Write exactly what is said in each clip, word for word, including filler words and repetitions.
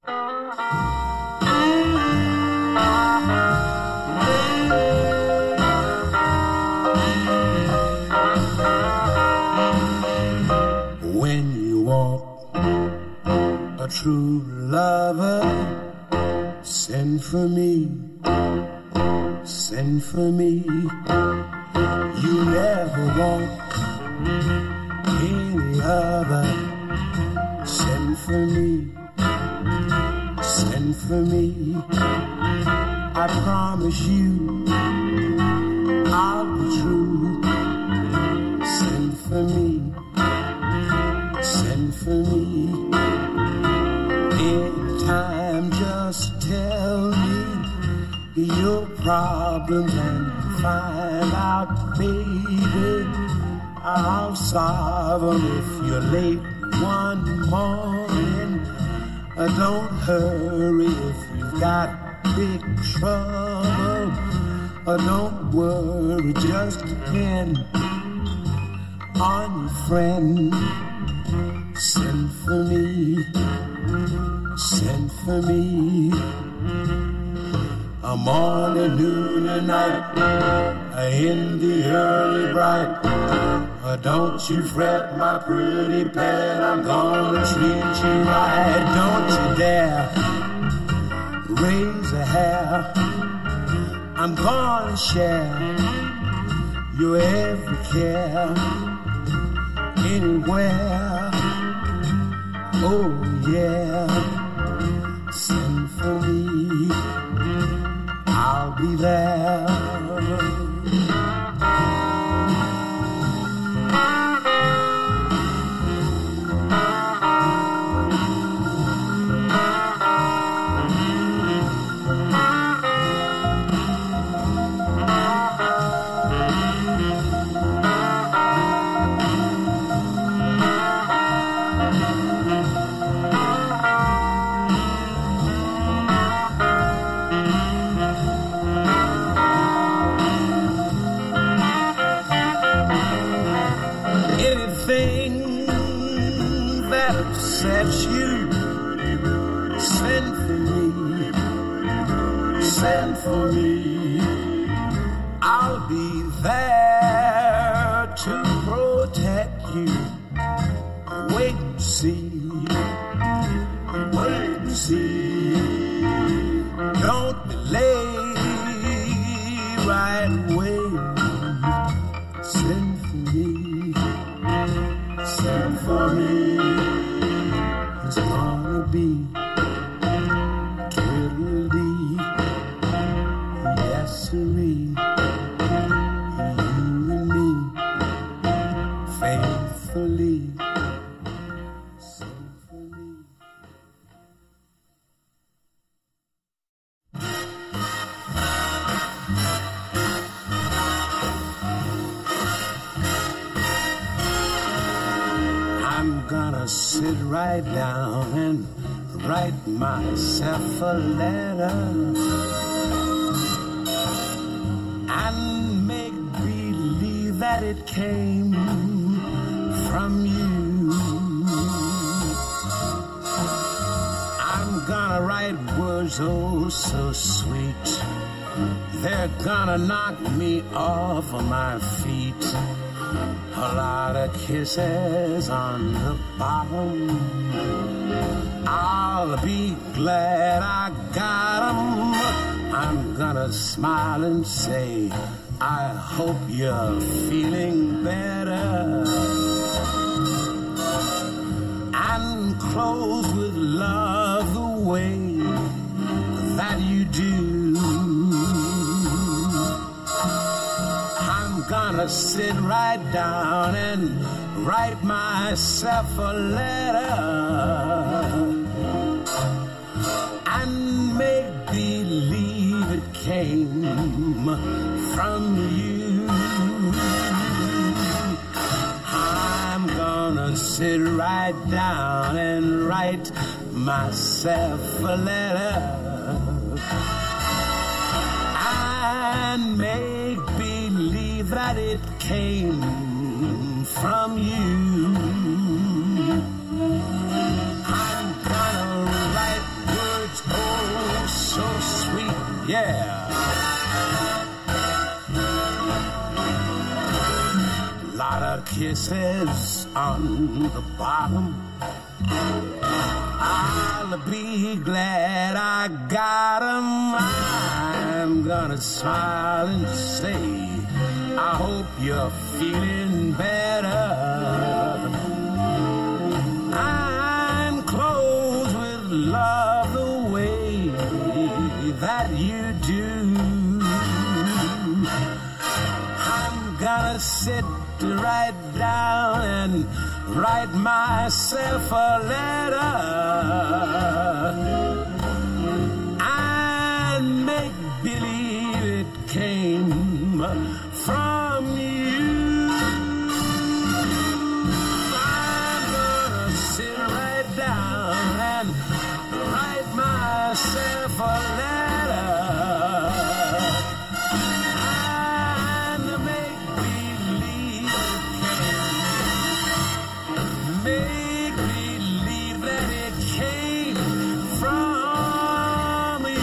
When you want a true lover, send for me, send for me. You never want any other. Send for me, send for me. I promise you I'll be true. Send for me, send for me. Anytime, just tell me your problems and find out, baby, I'll solve them. If you're late one morning, uh, don't hurry. If you've got big trouble, uh, don't worry. Just depend on your friend. Send for me, send for me. A morning, noon, and night, in the early bright. Uh, don't you fret, my pretty pet, I'm gonna treat you right. Don't you dare raise a hair. I'm gonna share your every care anywhere. Oh yeah, send for me, I'll be there. Upsets you, send for me, send for me. I'll be there to protect you. Wait and see, wait and see. Don't delay, right away. Send for me, send for me. It's gonna be twiddly, yes sirree, you and me, faithfully, sing for me. I'm gonna sit right down and write myself a letter and make believe that it came from you. I'm gonna write words oh so sweet, they're gonna knock me off of my feet. A lot of kisses on the bottom, I'll be glad I got 'em. I'm gonna smile and say, I hope you're feeling better, and close with love the way that you do. I'm gonna sit right down and write myself a letter and make believe it came from you. I'm gonna sit right down and write myself a letter and make believe that it came from you. I'm gonna write yeah. Lot of kisses on the bottom. I'll be glad I got 'em. I'm gonna smile and say, I hope you're feeling better. I'm close with love the way that you do. I'm gonna sit right down and write myself a letter and make believe it came from you. I'm gonna sit right down and write myself a letter and make believe Make believe that it came from you.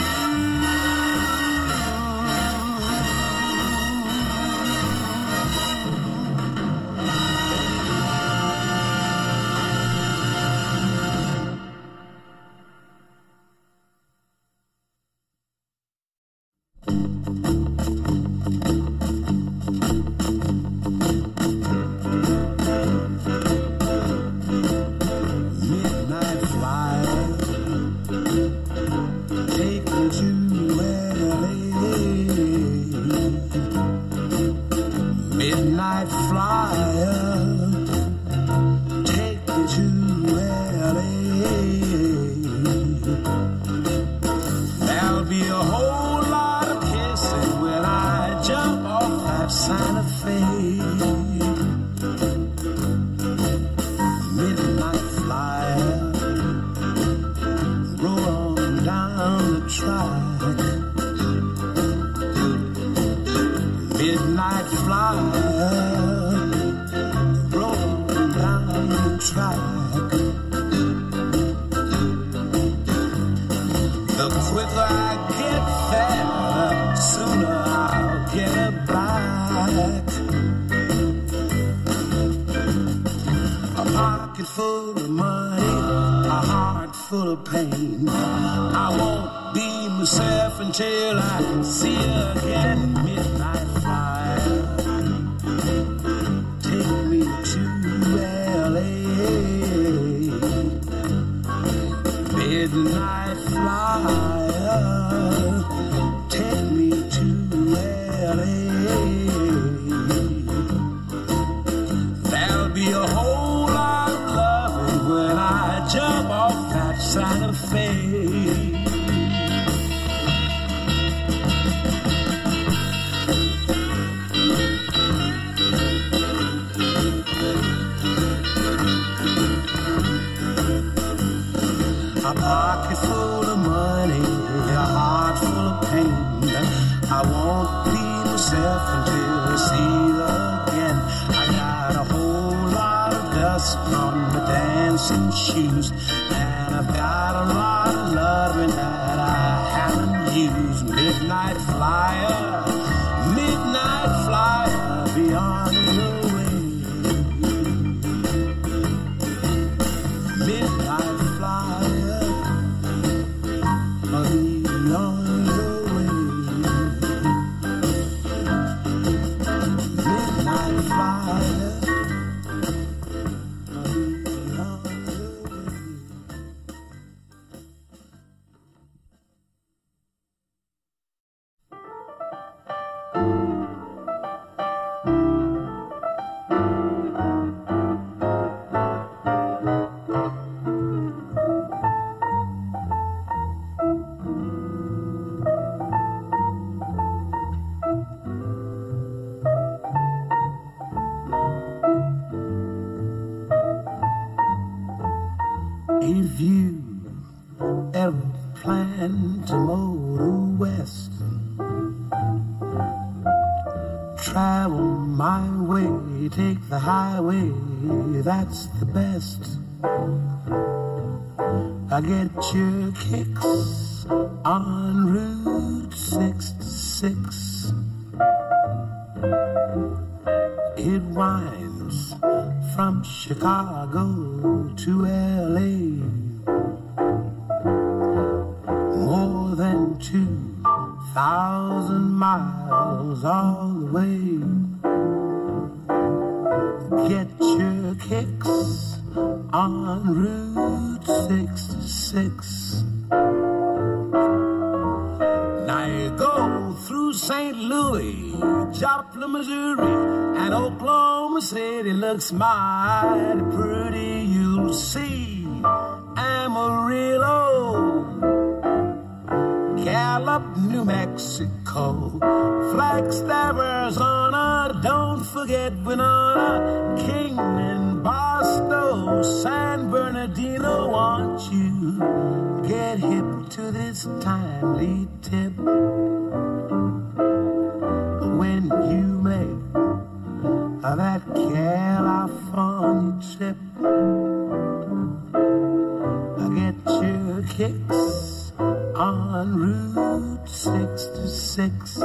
Midnight flyer, take me to L A. There'll be a whole lot of kissing when I jump off that Santa Fe. Midnight flyer, roll on down the track. Midnight flyer, rolling down the track. The quicker I get there, the sooner I'll get it back. A pocket full of money, a heart full of pain. I won't be myself until I see you again. Midnight flyer, take me to L A. Midnight flyer, take me to L A. There'll be a whole lot of loving when I jump off that Santa Fe. A pocket full of money, a heart full of pain. I won't be myself until I see you again. I got a whole lot of dust on my dancing shoes, and I've got a lot of loving that I haven't used. Midnight flyer, midnight flyer, beyond your way. Midnight flyer, beyond your way. Midnight flyer, beyond your way. If you ever plan to motor west, travel my way, take the highway, that's the best. I get your kicks on Route sixty-six. It winds from Chicago to L A, more than two thousand miles all the way. Get your kicks on Route sixty-six. Now you go through Saint Louis, Joplin, Missouri, and Oklahoma City looks mighty pretty. You'll see Amarillo, Gallup, New Mexico, Flagstaff, Arizona, don't forget Winona, Kingman, Barstow, San Bernardino. Want you get hip to this timely tip when you make that California trip. Get your kicks on Route sixty-six.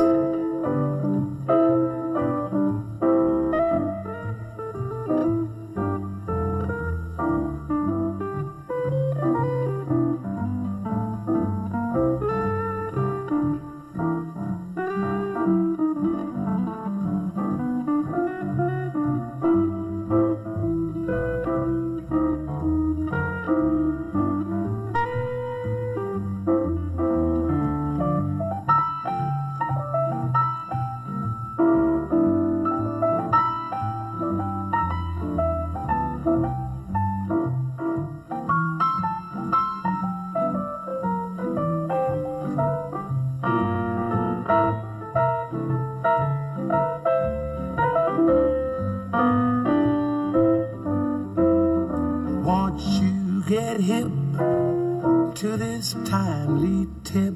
Get hip to this timely tip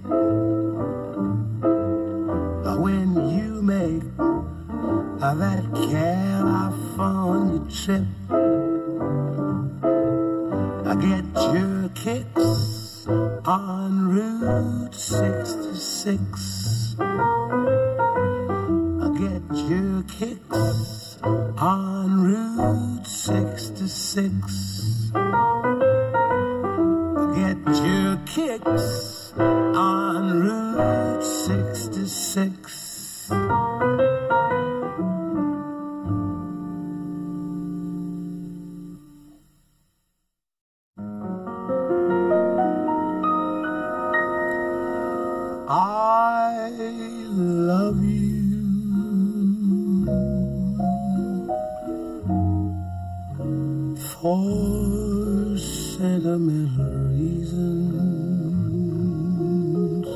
when you make that California trip. Get your kicks on Route sixty-six. Get your kicks on Route sixty-six. Get your kicks on Route sixty-six. I love you for sentimental reasons.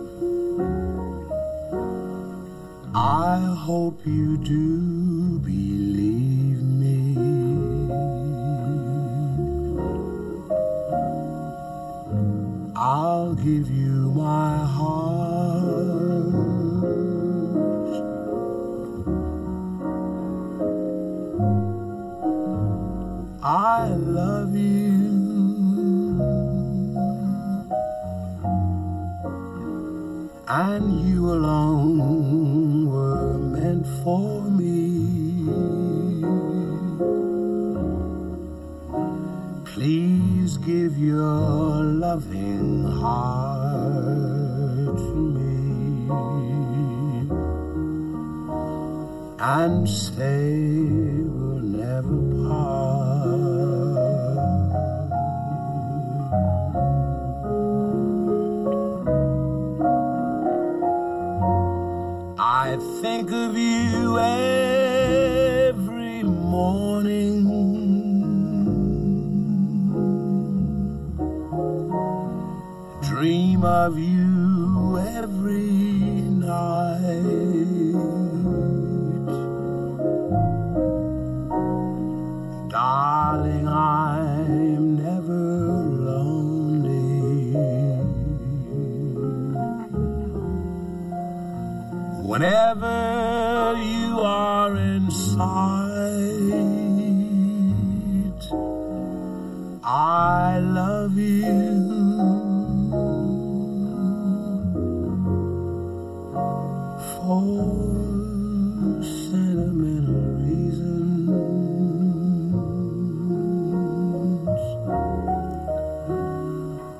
I hope you do believe me. I'll give you my heart. I love you, and you alone were meant for me. Please give your loving heart to me, and stay, we'll never part. I think of you every morning, dream of you every night. Darling, I'm never lonely. Whenever you are in sight, I love you.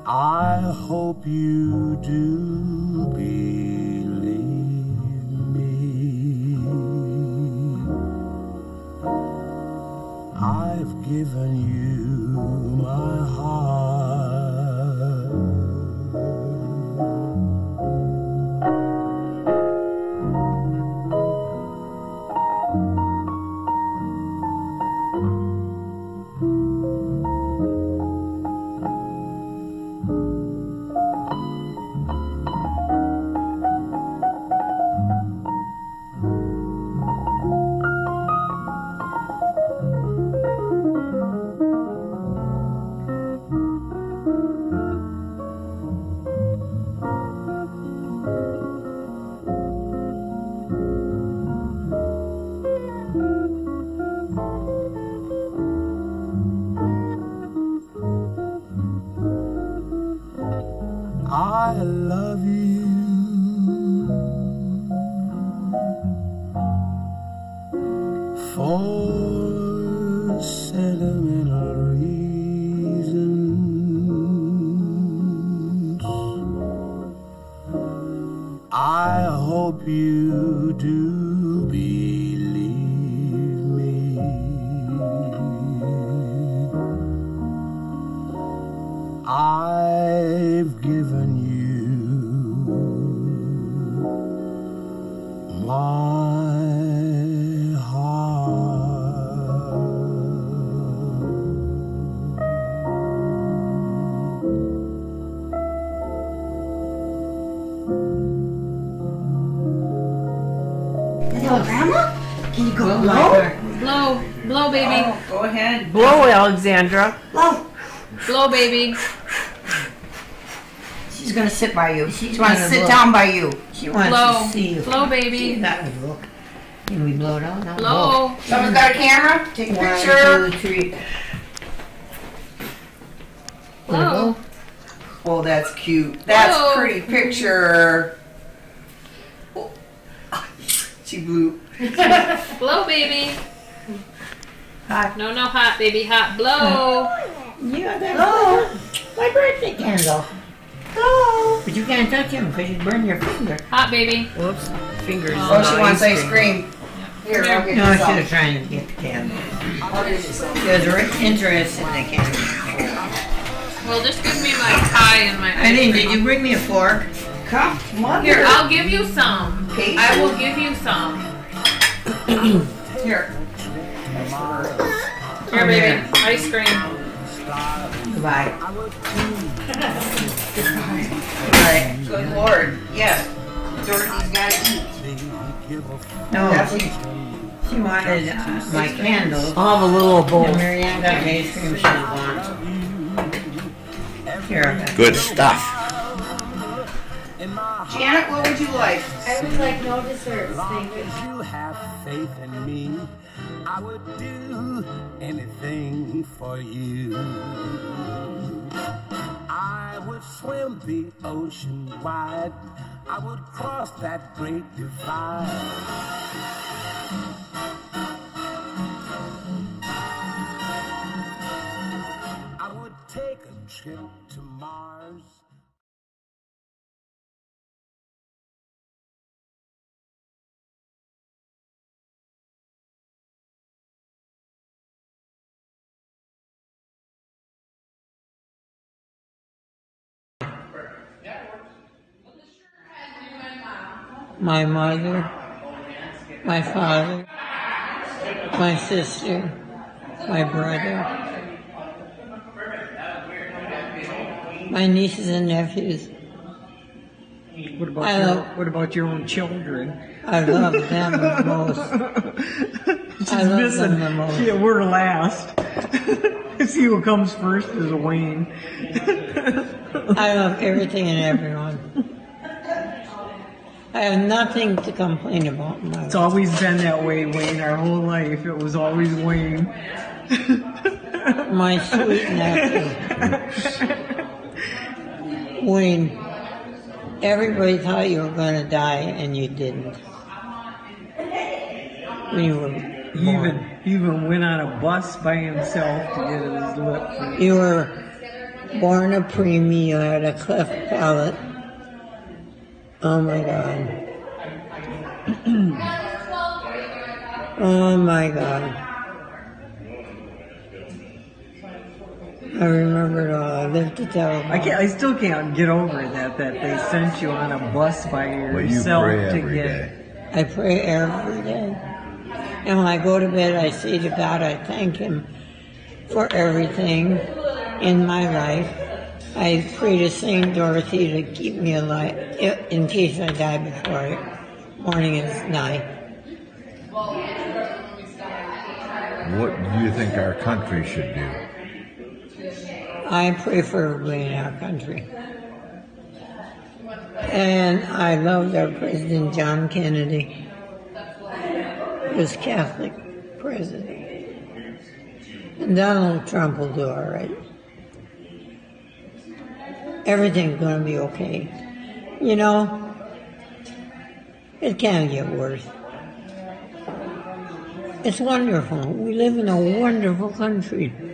I hope you do believe me. I've given you my heart. I love you for sentimental reasons. I hope you do believe me. I've given you my heart. Hello, Grandma? Can you go Blow, blow? blow, blow, baby. Oh, go ahead. Blow, Alexandra. Blow. Blow, baby. She's gonna sit by you. She She's wants to gonna sit blow. down by you. She wants Blow. to see you. Blow, baby. That would look. Can we blow it out? No, Blow. Someone's got a camera? Take a One, picture. two, three. Blow. Oh, that's cute. That's Whoa. a pretty picture. Oh. She blew. Blow, baby. Hot. No, no, hot, baby. Hot. Blow. Yeah, that's blow. My birthday candle. Blow. But you can't touch him because you burn your finger. Hot, baby. Whoops, fingers. Oh, Oh, she wants ice cream. Here, I'll get No, you I some. should have tried to get the candle. I'll get you some. She was very interested in the candle. Well, just give me my pie and my ice Eileen, cream. did you bring me a fork? Come, mother. Here, I'll give you some. Okay. I will give you some. Here. Here, baby. Ice cream. Goodbye. Right. Good Lord. Yes. Dorothy's got to eat. No, That's she, she wanted uh, my candle. I'll have a little bowl. And Marianne got the ice cream she wants. Here, I've got Good stuff. Janet, what would you like? I would like no desserts, thank you. If you have faith in me, I would do anything for you. I would swim the ocean wide. I would cross that great divide. I would take a trip to Mars. my mother, my father, my sister, my brother, my nieces and nephews. What about I your love- What about your own children? I love them the most. She's I love missing. them the most. Yeah, we're last. See who comes first is Wayne. I love everything and everyone. I have nothing to complain about in my It's life. always been that way, Wayne. Our whole life, it was always Wayne. My sweet nephew. Wayne, everybody thought you were going to die and you didn't. When you were He born. even he even went on a bus by himself to get his lip. You were born a preemie, you had a cleft palate. Oh my God. Oh my God. I remember it all. I lived to tell about I can't. I still can't get over that that they sent you on a bus by But you yourself pray to every get. day. I pray every day. And when I go to bed, I say to God, I thank Him for everything in my life. I pray to Saint Dorothy to keep me alive in case I die before morning is nigh. What do you think our country should do? I pray for everybody in our country. And I loved our President John Kennedy. He was Catholic president. And Donald Trump will do all right. Everything's going to be okay. You know, it can't get worse. It's wonderful. We live in a wonderful country.